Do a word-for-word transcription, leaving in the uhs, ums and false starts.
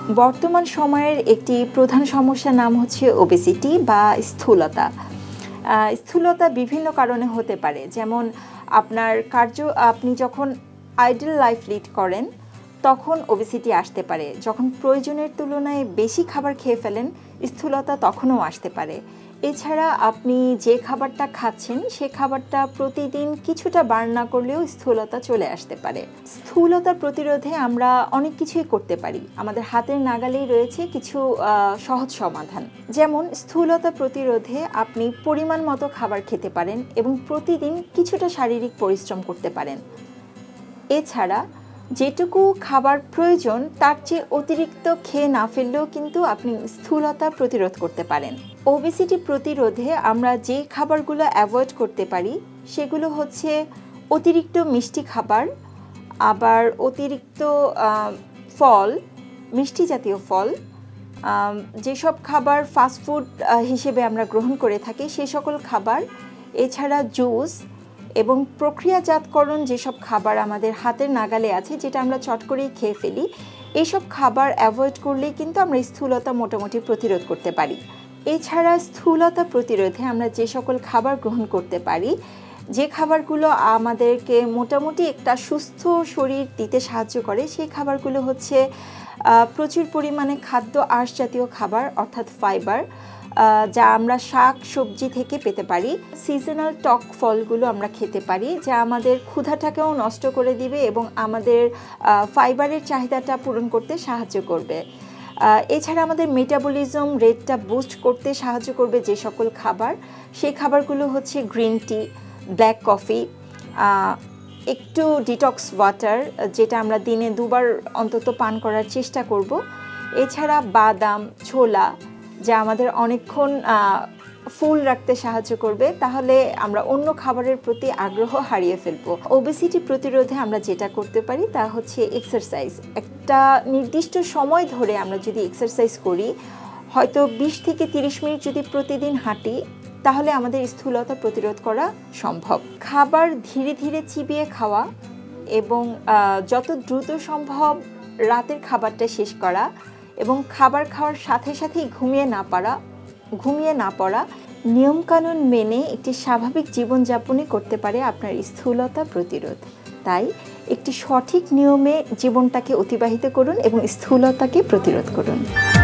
বর্তমান সময়ের একটি প্রধান সমস্যার নাম হচ্ছে ওবেসিটি বা স্থূলতা। স্থূলতা বিভিন্ন কারণে হতে পারে, যেমন আপনার কার্য আপনি যখন আইডল লাইফ লিড করেন তখন ওবেসিটি আসতে পারে। যখন প্রয়োজনের তুলনায় বেশি খাবার খেয়ে ফেলেন স্থূলতা তখনও আসতে পারে। এছাড়া আপনি যে খাবারটা খাচ্ছেন সে খাবারটা প্রতিদিন কিছুটা বার্ন না করলেও স্থূলতা চলে আসতে পারে। স্থূলতা প্রতিরোধে আমরা অনেক কিছুই করতে পারি। আমাদের হাতের নাগালেই রয়েছে কিছু সহজ সমাধান। যেমন স্থূলতা প্রতিরোধে আপনি পরিমাণ মতো খাবার খেতে পারেন এবং প্রতিদিন কিছুটা শারীরিক পরিশ্রম করতে পারেন। এছাড়া যেটুকু খাবার প্রয়োজন তার চেয়ে অতিরিক্ত খেয়ে না ফেললেও কিন্তু আপনি স্থূলতা প্রতিরোধ করতে পারেন। ওবেসিটি প্রতিরোধে আমরা যে খাবারগুলো অ্যাভয়েড করতে পারি সেগুলো হচ্ছে অতিরিক্ত মিষ্টি খাবার, আবার অতিরিক্ত ফল, মিষ্টি জাতীয় ফল, যেসব খাবার ফাস্টফুড হিসেবে আমরা গ্রহণ করে থাকি সেই সকল খাবার, এছাড়া জুস এবং প্রক্রিয়াজাতকরণ যেসব খাবার আমাদের হাতের নাগালে আছে যেটা আমরা চট করেই খেয়ে ফেলি, এইসব খাবার অ্যাভয়েড করলেই কিন্তু আমরা স্থূলতা মোটামুটি প্রতিরোধ করতে পারি। এছাড়া স্থূলতা প্রতিরোধে আমরা যে সকল খাবার গ্রহণ করতে পারি, যে খাবারগুলো আমাদেরকে মোটামুটি একটা সুস্থ শরীর দিতে সাহায্য করে, সেই খাবারগুলো হচ্ছে প্রচুর পরিমাণে খাদ্য আঁশ জাতীয় খাবার অর্থাৎ ফাইবার, যা আমরা শাক সবজি থেকে পেতে পারি। সিজনাল টক ফলগুলো আমরা খেতে পারি যা আমাদের ক্ষুধাটাকেও নষ্ট করে দিবে এবং আমাদের ফাইবারের চাহিদাটা পূরণ করতে সাহায্য করবে। এছাড়া আমাদের মেটাবলিজম রেটটা বুস্ট করতে সাহায্য করবে যে সকল খাবার, সেই খাবারগুলো হচ্ছে গ্রিন টি, ব্ল্যাক কফি, একটু ডিটক্স ওয়াটার যেটা আমরা দিনে দুবার অন্তত পান করার চেষ্টা করব। এছাড়া বাদাম, ছোলা যা আমাদের অনেকক্ষণ ফুল রাখতে সাহায্য করবে, তাহলে আমরা অন্য খাবারের প্রতি আগ্রহ হারিয়ে ফেলবো। ওবেসিটি প্রতিরোধে আমরা যেটা করতে পারি তা হচ্ছে এক্সারসাইজ। একটা নির্দিষ্ট সময় ধরে আমরা যদি এক্সারসাইজ করি, হয়তো বিশ থেকে তিরিশ মিনিট যদি প্রতিদিন হাঁটি, তাহলে আমাদের স্থূলতা প্রতিরোধ করা সম্ভব। খাবার ধীরে ধীরে চিবিয়ে খাওয়া এবং যত দ্রুত সম্ভব রাতের খাবারটা শেষ করা এবং খাবার খাওয়ার সাথে সাথেই ঘুমিয়ে না পড়া ঘুমিয়ে না পড়া নিয়মকানুন মেনে একটি স্বাভাবিক জীবনযাপনই করতে পারে আপনার স্থূলতা প্রতিরোধ। তাই একটি সঠিক নিয়মে জীবনটাকে অতিবাহিত করুন এবং স্থূলতাকে প্রতিরোধ করুন।